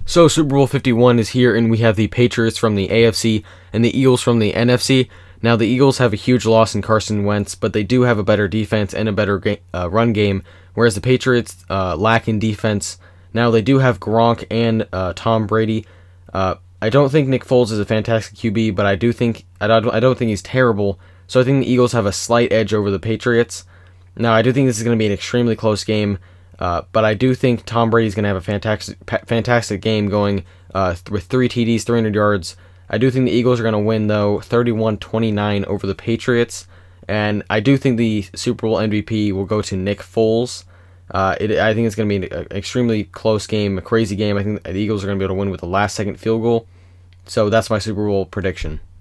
So Super Bowl 51 is here, and we have the Patriots from the AFC and the Eagles from the NFC. Now, the Eagles have a huge loss in Carson Wentz, but they do have a better defense and a better run game, whereas the Patriots lack in defense. Now, they do have Gronk and Tom Brady. I don't think Nick Foles is a fantastic QB, but I don't think he's terrible. So I think the Eagles have a slight edge over the Patriots. Now, I do think this is going to be an extremely close game. But I do think Tom Brady's going to have a fantastic game going with 3 TDs, 300 yards. I do think the Eagles are going to win, though, 31-29 over the Patriots. And I do think the Super Bowl MVP will go to Nick Foles. I think it's going to be an extremely close game, a crazy game. I think the Eagles are going to be able to win with the last-second field goal. So that's my Super Bowl prediction.